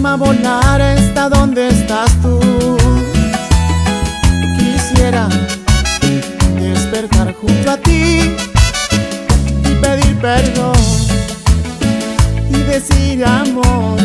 alma volar hasta donde estás tú. Quisiera despertar junto a ti y pedir perdón y decir amor.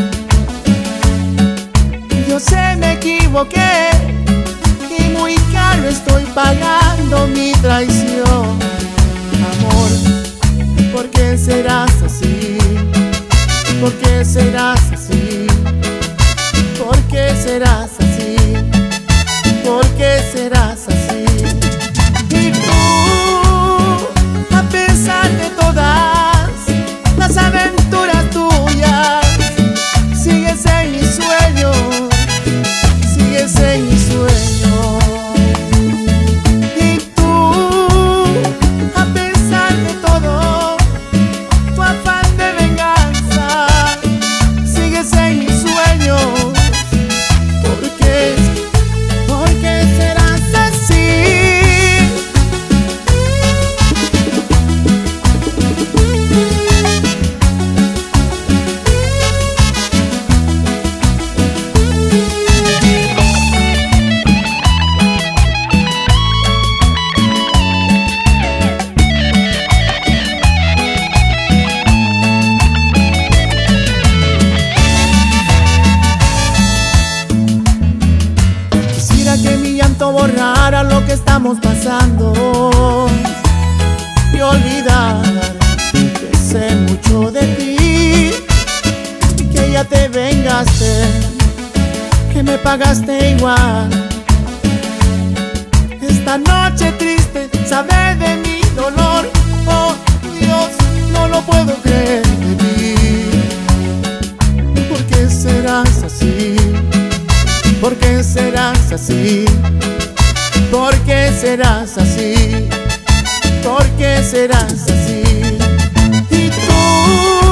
Yo sé me equivoqué y muy caro estoy pagando mi traición. Amor, ¿por qué serás así? ¿Por qué serás así? ¿Por qué serás así? ¿Por qué serás así? Y tú, a pesar de todas las aventuras tuyas, sigues en mi sueño, sigues en mi sueño. Y tú, a pesar de todo tu afán de venganza, sigues en mis sueños. ¿Por qué serás así? Que mi llanto borrara lo que estamos pasando y olvidar que sé mucho de ti, que ya te vengaste, que me pagaste igual. Esta noche triste saber de mi dolor, oh Dios, no lo puedo creer de ti. ¿Por qué serás así? ¿Por qué serás así? ¿Por qué serás así? ¿Por qué serás así? Y tú